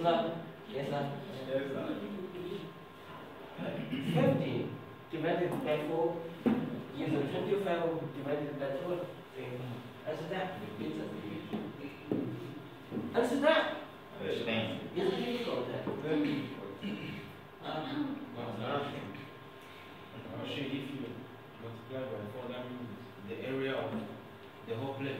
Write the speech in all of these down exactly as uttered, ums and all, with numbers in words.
not? Yes, sir. Yes, sir. fifty divided by four is twenty-five divided by twelve. Answer that. Answer that. Understand. It's difficult. Uh, Actually, if you multiply by four, that means the area of the whole plate.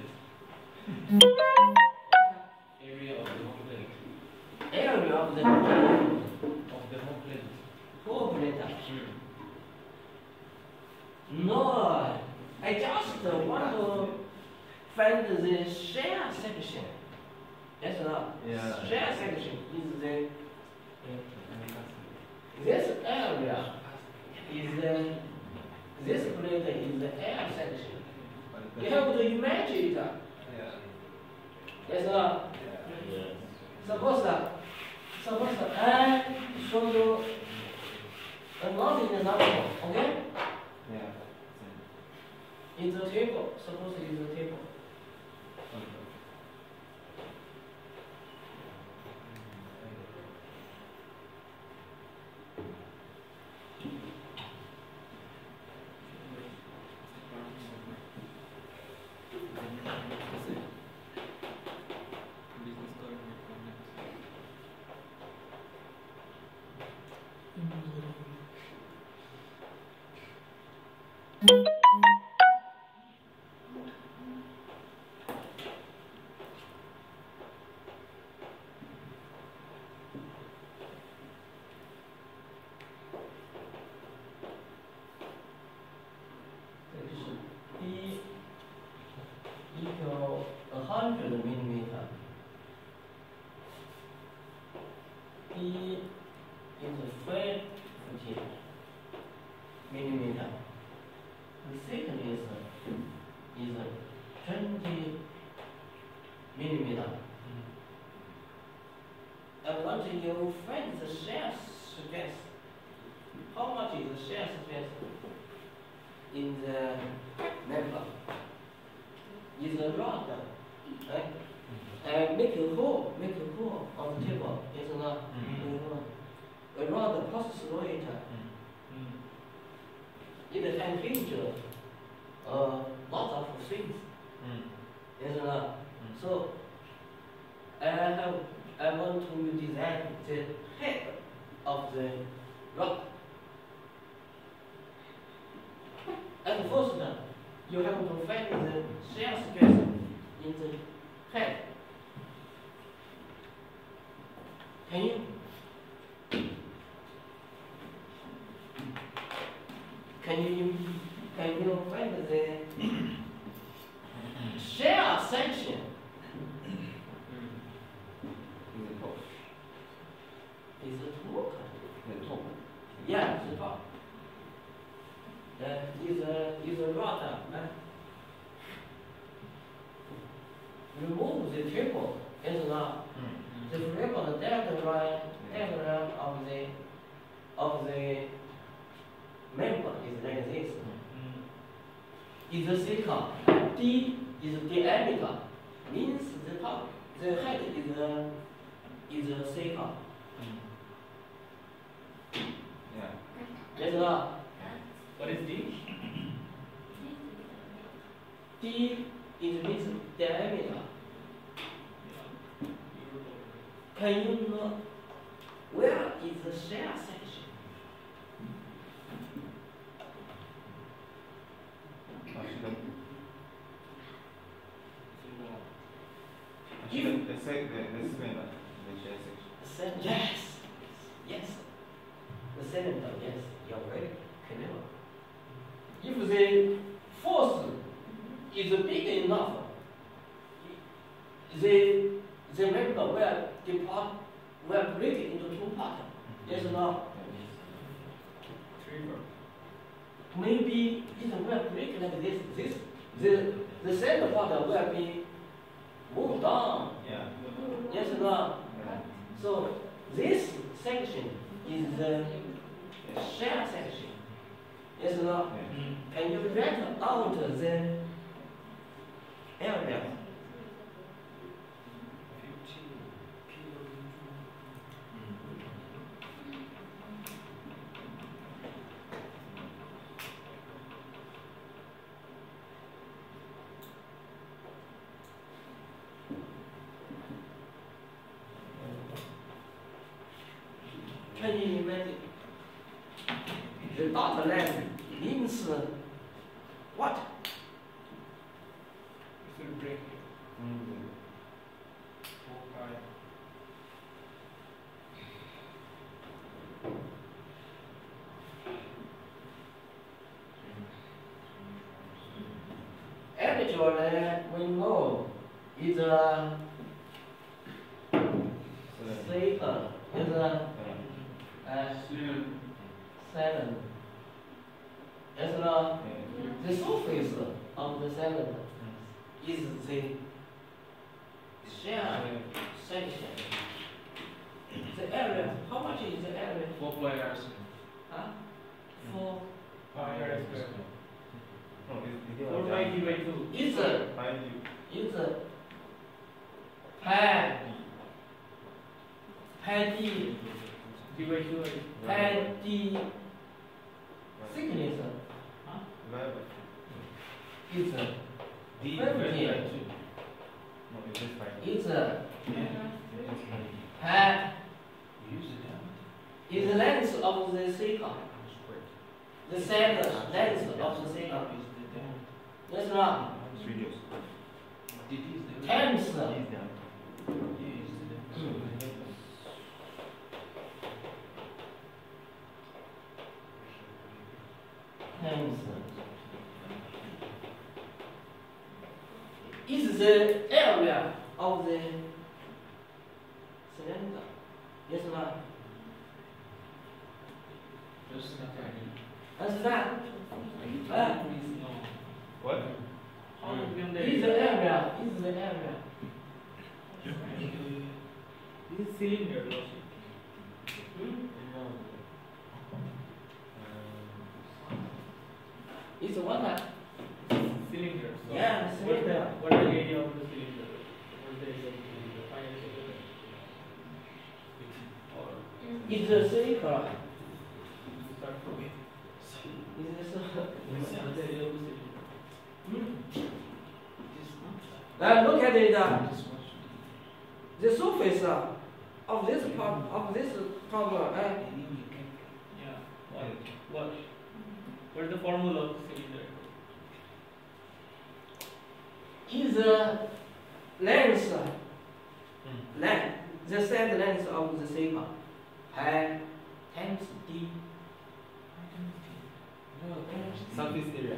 Area of the whole plate. area of the Of the whole plate. whole plate. Mm. No, I just want to find the share section. Yes or not? Yeah. Share section is the this area is the this plate is the air section. You have to imagine it. Yeah. Yes or not? Yeah. Suppose that suppose that I show you a not in the number, okay? Yeah. It's a table. Suppose it is a table. P equal a hundred millimeter. P is a fifty millimeter. The second is a, is a twenty millimeter. I want you find the share stress. How much is the share stress in the member? Is a rod, right? And make a hole, make a hole on the table. Is not a rod passes through it. It can hinge uh, lots of things. Is not. So I have I want to design the head of the rod. And first, you have to find the shear stress in the head. Can you? Can you can you find the shear section? Is it top? The top. Yeah, the top. Uh, is a is a rod. Uh, remove the table. Is not. The frame of the diagram diagram of the of the member is like this. Is the circle. D is diameter. Means the top. The head is a is a circle. Yeah. Yes or not? What is D? D is means diameter. Can you know where is the shear section? Actually, the sec the the cylinder, the share section. The center. Yes. Yes. The cylinder. Yes. You're very clever. If the force is big enough, the the member will depart will break it into two parts. Yes or no? Three part. Maybe it will break like this. This the the center part will be moved down. Yeah. Yes or no? Yeah. So this section is the shear section. Yes or no? Yeah. And you write out the area. can you imagine? The dotted line means uh, what? It will break it. Mm. Four, five. Actually, we know is a cylinder, is a uh, seven. As the, the surface of the cylinder is the shell section. The area, how much is the area? Four pi r square. Huh? Four. Pi r square. No, it's the Four pi d by two. Is a five U. is a pi pi d D by two. pi d thickness Divided by is a D Fifty. divided by two. no, it's just five. is a Yeah. pi Use the diameter. is the length of the cycle. The center length of the cycle. Is the diameter. Yes or not? It's reduced. D is the Times It's down. Yeah, is the diameter. times is the area of the cylinder. Yes or not? Just not any. Understand? Uh, What? How do you is the area, is the area. This is cylinder, no? Hmm? It's what? uh, Cylinder. So Yeah, What, cylinder. what is the area of the cylinder? What is the area of the cylinder? Find the cylinder. Or It's a cylinder. start from it. Is this a... What is the area of the cylinder? Hmm? This much. Now look at it. Uh, This much. the surface uh, of this part of this problem. Uh, Yeah. What? What? What is the formula of the cylinder? is the length, uh, length, the side length of the cycle, pi times d. Surface area.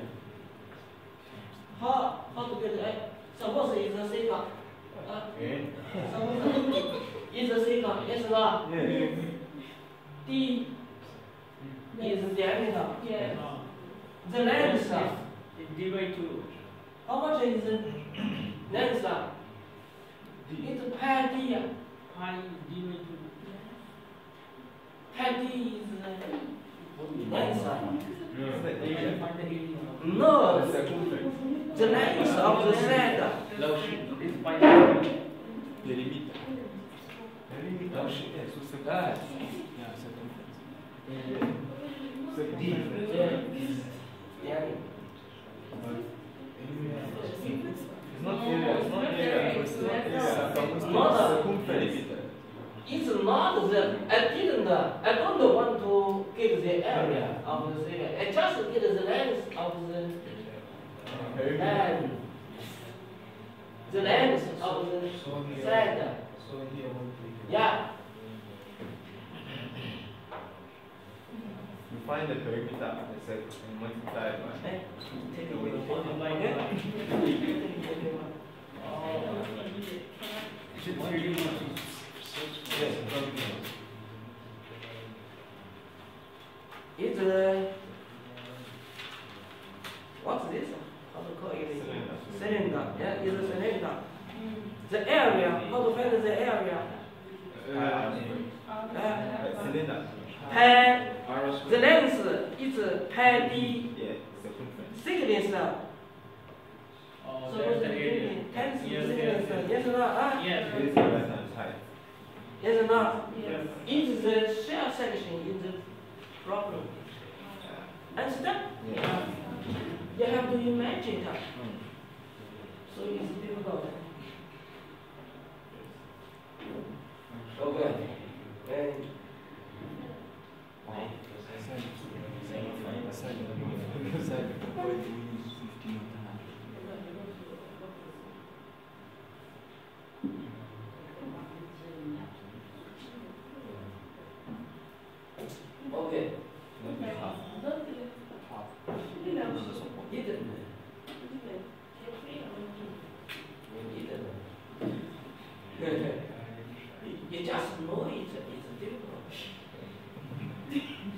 How how to get it? Suppose it's a cycle. Uh, Okay. suppose it's a cycle. Yes or not? Yeah. D is the diameter. Yes. Uh, The length. uh, it's d by two. How much is the length? uh? D. It's pi d. uh, Pi is d by two. Pi d is the length. uh. It's the area. Find the area. No, The circumference. the length of the side. Love sheet. This is pi d by two. Delimita. Delimita. É, su Ah, circunference. Yeah, circumference. Circumference. yeah. It's not area, it's not area. It's not area. Not- Circumference. It's not the, I didn't, uh, I don't want to get the area of the cylinder. I just get the length of the land. The length of the side. So here one three. Yeah. You find the perimeter of the circle and multiply it by. Eh, Take away the Multiply okay? by- Should three D motion. Yes. It's a, what's this? How to call it? Cylinder. Cylinder. Yeah, it's a cylinder. The area, how to find the area? Uh, Uh, cylinder. pi, R the square. length is pi d, Yeah, circumference. thickness. uh, Oh, So that's what's the the area. meaning? Times the Yes, thickness. yes, uh, Yes or not? Ah? yes. This is the right hand side. Yes or not? Yes. It's the shell section in the problem. Understand? Yeah. You have to imagine that. Mm. So it's difficult. Okay. And You just know it's a, it's a difficult.